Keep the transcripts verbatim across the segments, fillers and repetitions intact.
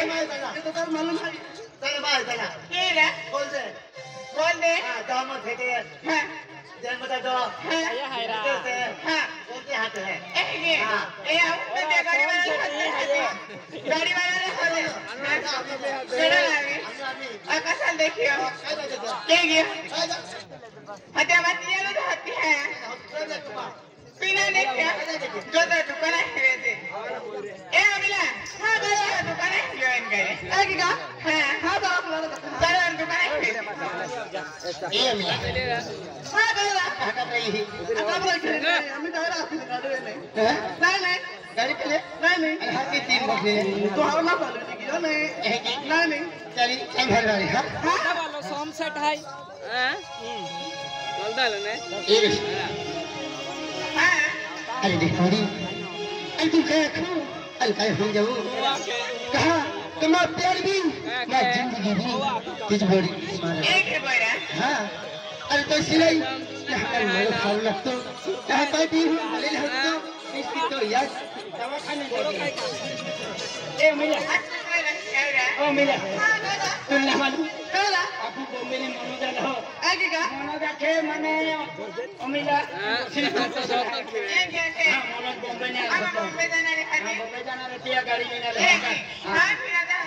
ये तो तर मालूम है चला बाय चला ये रे बोल दे बोल दे हां दाम थे दे हां जन्म बता दो ये है रा हां बोलते हाथ है ए ये ए आओ मैं दे गाड़ी वाला गाड़ी वाला ने खोले केड़ा लागे आकाश देखियो के गयो हत्या मत ये लो हाथी है पीना देखियो जो तो दुकान है रे ए अमिला हां गया दुकान है यो इनके ए की का हां हां तो आप लोग चलो दुकान है ए अमिला हां गया हटा रही आता बोल हमें तो रास्ते गाड़ी नहीं नहीं नहीं गाड़ी पे ले नहीं नहीं हाथी तीन बजे तो हम ना बोल नहीं नहीं नहीं नहीं चली चल घर वाली हां हां वाला सोम सेट है हां बोल डालो ने एक हां अरे देखो दी अरे तू क्या खाओ अरे काय हो जाओ कहा तुम प्यार भी मैं जिंदगी भी तुझ बड़ी एक है बोरा हां अरे तो सिलाई यहाँ मेरे खाओ लग तो यहाँ पे भी ले ले तो इसकी तो यार दवा खाने दे ए मिला ओ मिला तुम ना मालूम बोला आपको बॉम्बे में मनोजा ना हो आगे का मनोजा के मने ओ मिला सिर्फ तो सब ये क्या है हां मनोज बॉम्बे ने हम बॉम्बे जाना रे हां बॉम्बे जाना रे तिया गाड़ी में ना ले हां फिर आजा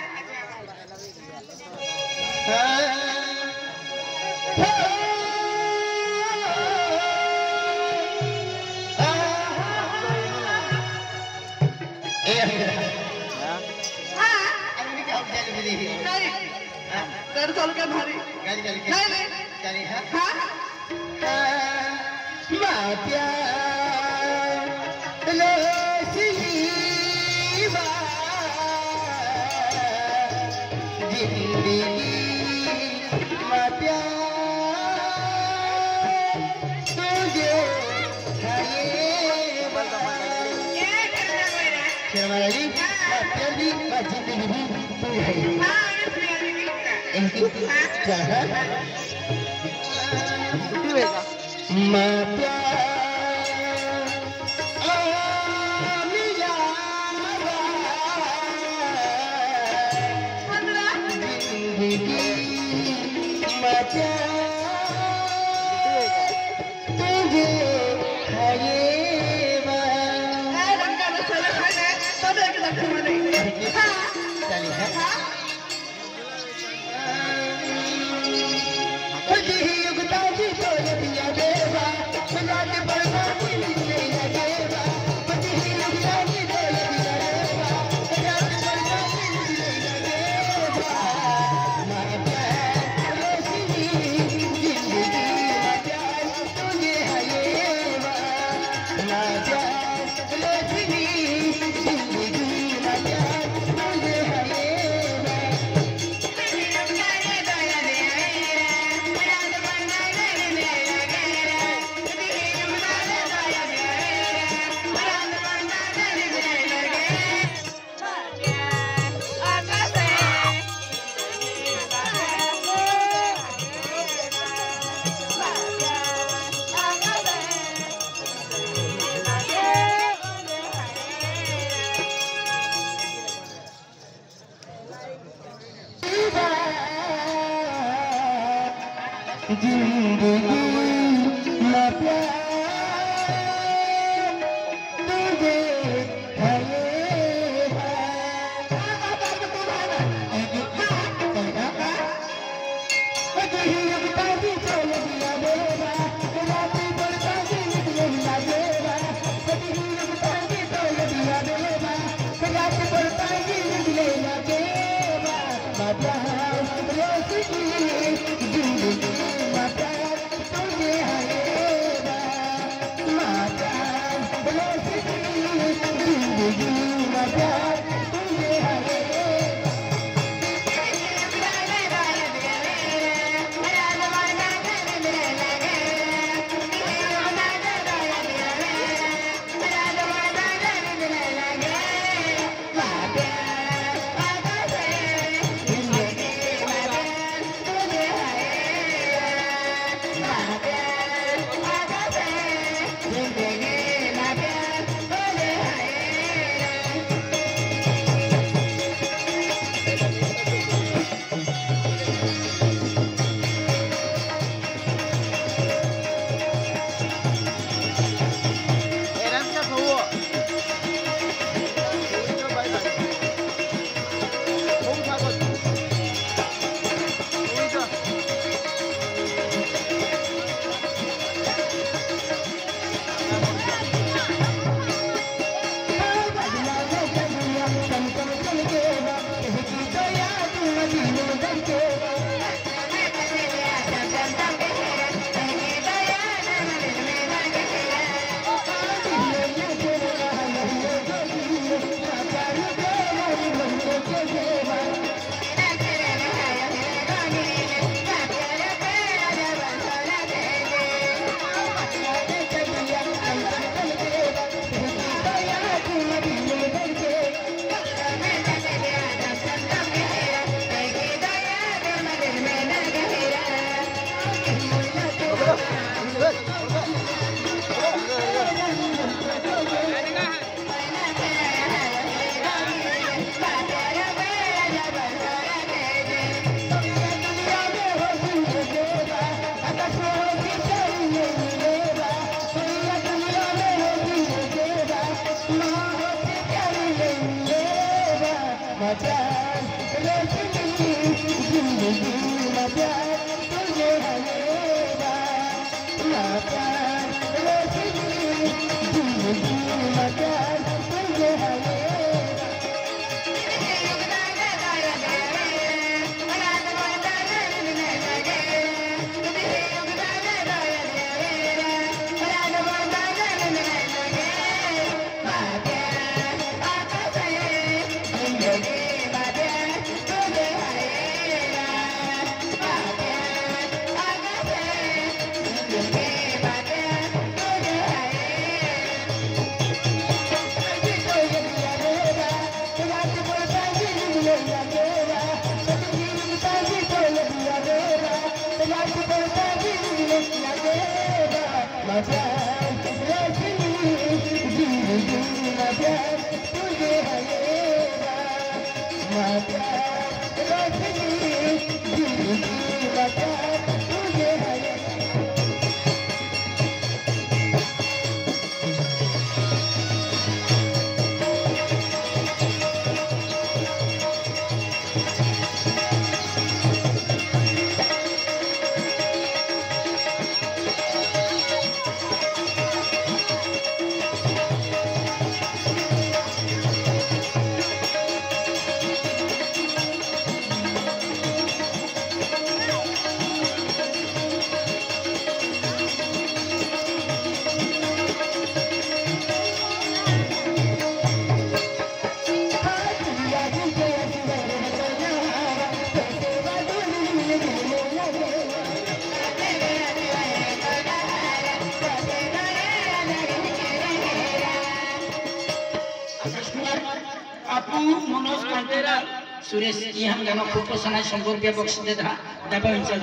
कर चल के भारी गाड़ी गाड़ी नहीं नहीं गाड़ी है हां मात्या लो सीवा जिंदगी मात्या तुझे चाहिए ये करना बोरा शर्मा जी मात्या भी जिंदगी भी तू है हां इनकी क्या है मात्या आमिया जिंदगी मात्या तुझे खाएगा ए रंगा न चले खाने सब एक दक्षिण में नहीं हां चलिए है हां युगता जी तो दिया देवा सजा के बड़का दिल ले लगेगा पति युगता जी तो दिया देवा सजा के बड़का दिल ले लगेगा मां प्यार रोशनी जिंदगी में प्यार तुझे है ये मां प्यार रोशनी जिंदगी में प्यार तुझे है ये जिंदगी में प्यार तुझे है ये जिंदगी में प्यार तुझे है प्यार रोशनी जिंदगी में प्यार तुझे हमेरा मैं प्यार रोशनी जिंदगी में प्यार तुझे हमेरा My प्यार रोशनी जिंदगी में प्यार तुझे हमेरा मैं प्यार रोशनी जिंदगी में प्यार तुझे हमेरा आपू मनोज कांतेरा सुरेश यहाँ गाना खूब पसंद है शंभर रुपया बॉक्स दे दा डबा इंचल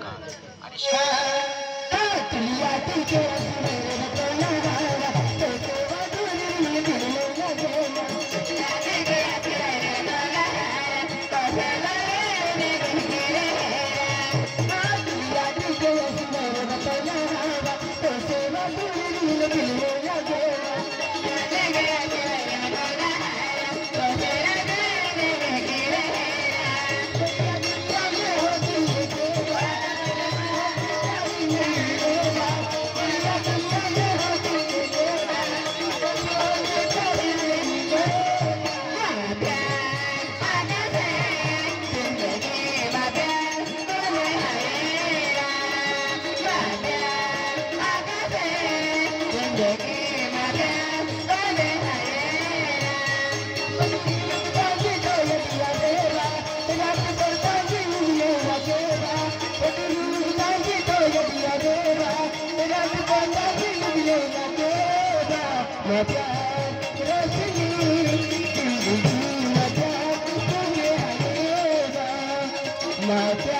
मैं प्यार रोशनी जिंदगी में प्यार तुझे हमेरा मैं